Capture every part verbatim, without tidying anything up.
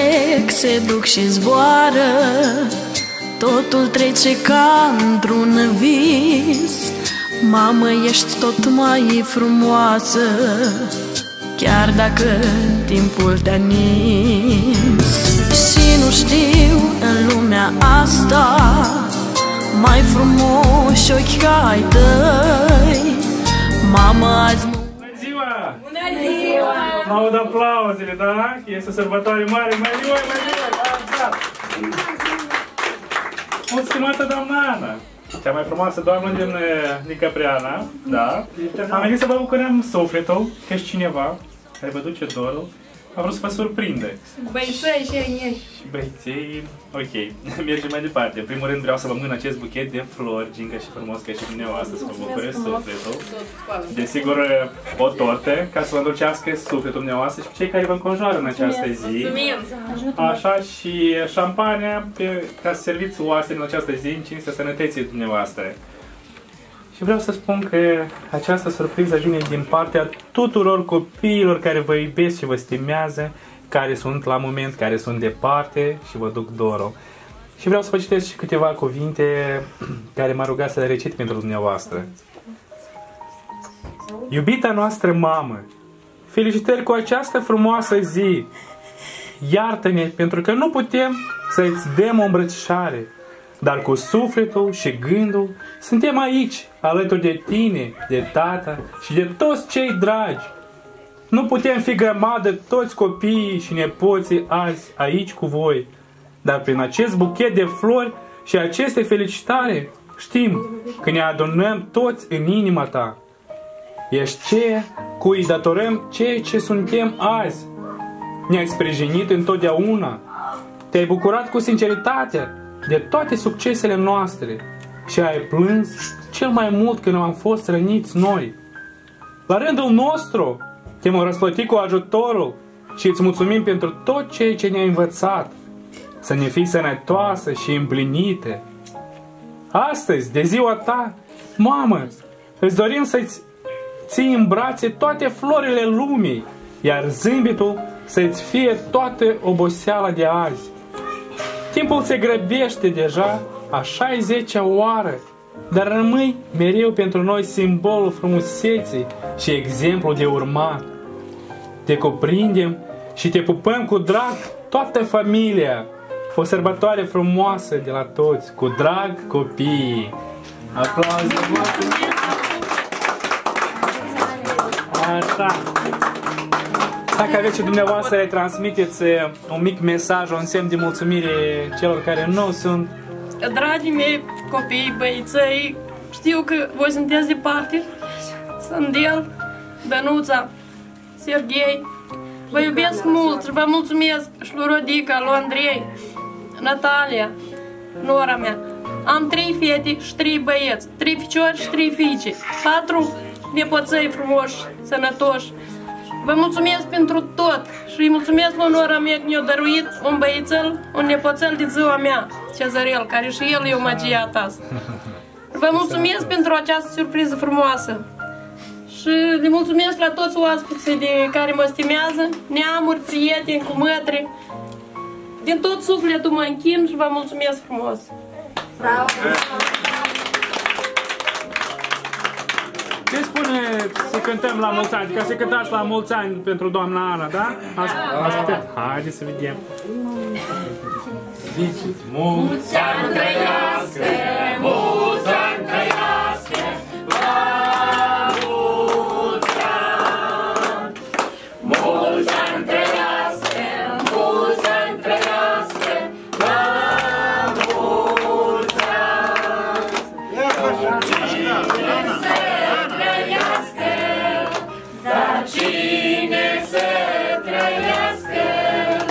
trec, se duc și zboară, totul trece ca într-un vis. Mamă, ești tot mai frumoasă, chiar dacă timpul te-a nins. Și nu știu în lumea asta mai frumoși ochi ca ai tăi. Mamă, azi... Bună ziua! Bună ziua! Mă aud aplauzele, da? Este o sărbătoare mare. Mai ziua, mai ziua! Da, da. O stimată doamna Ana, cea mai frumoasă doamnă din Nicapreana, da? Am venit să vă bucurăm sufletul că ești cineva care vă duce dorul. Am vrut să vă surprinde. Băiței și ei. Și băiței... Ok, mergem mai departe. În primul rând vreau să vă mân acest buchet de flori, gincă și frumos ca și dumneavoastră, să vă bucure sufletul. Desigur, o tortă, ca să vă îndulcească sufletul dumneavoastră și cei care vă înconjoară în această zi. Așa, și șampania ca să serviți oastea în această zi, în cinstea sănătății dumneavoastră. Și vreau să spun că această surpriză vine din partea tuturor copiilor care vă iubesc și vă stimează, care sunt la moment, care sunt departe și vă duc dorul. Și vreau să vă citesc și câteva cuvinte care m-a rugat să le recit pentru dumneavoastră. Iubita noastră mamă, felicitări cu această frumoasă zi! Iartă-ne pentru că nu putem să-ți dăm o îmbrățișare, dar cu sufletul și gândul suntem aici, alături de tine, de tata și de toți cei dragi. Nu putem fi grămadă toți copiii și nepoții azi aici cu voi, dar prin acest buchet de flori și aceste felicitare știm că ne adunăm toți în inima ta. Ești ceea cui îi datorăm ceea ce suntem azi. Ne-ai sprijinit întotdeauna, te-ai bucurat cu sinceritate de toate succesele noastre și ai plâns cel mai mult când am fost răniți noi. La rândul nostru te-am răsplătit cu ajutorul și îți mulțumim pentru tot ceea ce ne-ai învățat, să ne fii sănătoasă și împlinită. Astăzi, de ziua ta, mamă, îți dorim să-ți ții în brațe toate florile lumii, iar zâmbetul să-ți fie toată oboseala de azi. Timpul se grăbește deja a șaizecea oară, dar rămâi mereu pentru noi simbolul frumuseții și exemplu de urmat. Te cuprindem și te pupăm cu drag toată familia. O sărbătoare frumoasă de la toți, cu drag copiii. Aplauze! Așa. Dacă aveți și dumneavoastră, le transmiteți un mic mesaj, un semn de mulțumire celor care nu sunt. Dragii mei copii, băiței, știu că voi sunteți departe. Sandel, Dănuța, Serghei. Vă iubesc mult și vă mulțumesc și lui Rodica, lui Andrei, Natalia, nora mea. Am trei fete și trei băieți, trei ficiori și trei fiice, patru nepoței frumoși, sănătoși. Vă mulțumesc pentru tot și îi mulțumesc lui nora mea că mi-a dăruit un băiețel, un nepoțel de ziua mea, Cezarel, care și el e o magie a ta. Vă mulțumesc pentru această surpriză frumoasă și le mulțumesc la toți oaspeții de care mă stimează, neamuri, prieteni, cu mătri. Din tot sufletul mă închin și vă mulțumesc frumos. Bravo! Ce spune să cântăm la mulți ani? Ca să cântați la mulți ani pentru doamna Ana, da? Ascultă. Haideți să vedem. Ziceți, mulți ani trăiască, mulți ani trăiască, la mulți ani. Mulți ani trăiască, mulți ani trăiască, la mulți ani. Dar cine să trăiască,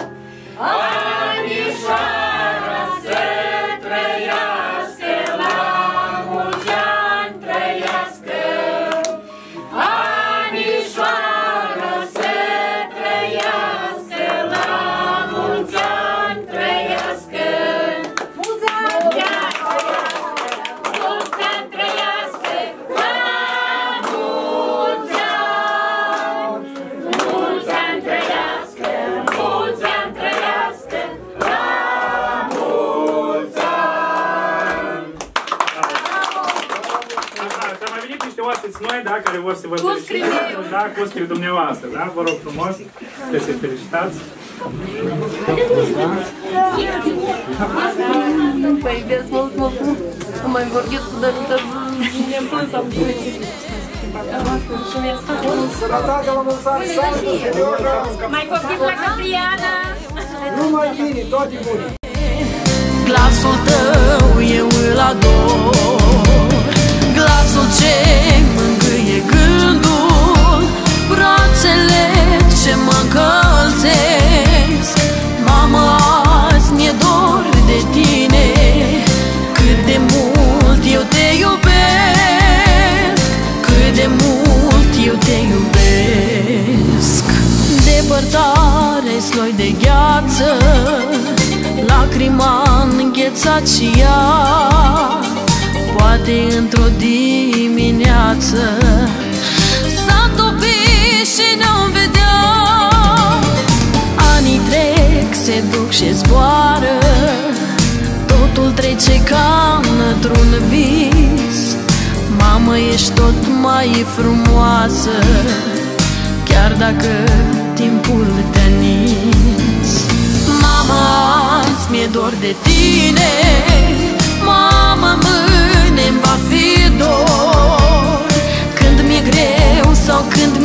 anișoara să trăiască la da, care vor să vă felicite, da, cu scrie dumneavoastră, da? Vă rog frumos să se felicitați. Vă iubesc mult, mult, mult. Am mai vorbit cu Dănuță, ne-am plâns, am plâns. Mai copil la Gabriela! Numai bine, toate bune! Glasul tău eu îl ador, glasul ce mângâie gândul, brațele ce mă încălzesc. Mamă, azi mi-e dor de tine, cât de mult eu te iubesc, cât de mult eu te iubesc. Depărtare, sloi de gheață, lacrima înghețat și ea, poate într-o dimineață s-a topit și ne-om vedea. Anii trec, se duc și zboară, totul trece ca într-un vis. Mamă, ești tot mai frumoasă, chiar dacă timpul te-a nins. Mama, azi mi-e dor de tine, mama, mâine-mi va fi dor. Când mi-e greu sau când